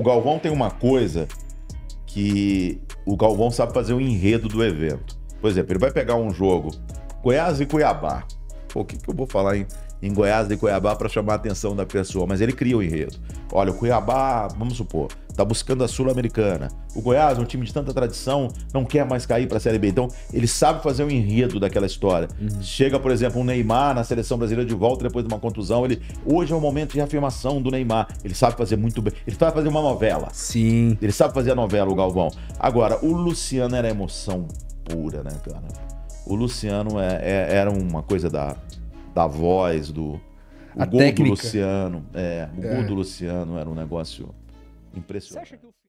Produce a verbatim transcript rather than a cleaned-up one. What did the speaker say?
Galvão tem uma coisa que o Galvão sabe fazer o enredo do evento. Por exemplo, ele vai pegar um jogo, Goiás e Cuiabá. Pô, o que, que eu vou falar em, em Goiás e Cuiabá para chamar a atenção da pessoa? Mas ele cria o enredo. Olha, o Cuiabá, vamos supor, tá buscando a Sul-Americana. O Goiás, um time de tanta tradição, não quer mais cair para a Série B. Então, ele sabe fazer o enredo daquela história. Uhum. Chega, por exemplo, um Neymar na seleção brasileira de volta depois de uma contusão. Ele, hoje é o momento de afirmação do Neymar. Ele sabe fazer muito bem. Ele sabe fazer uma novela. Sim. Ele sabe fazer a novela, o Galvão. Agora, o Luciano era emoção pura, né, cara? O Luciano é, é, era uma coisa da, da voz, do... O a gol técnica. do Luciano. É, o é. gol do Luciano era um negócio impressionante.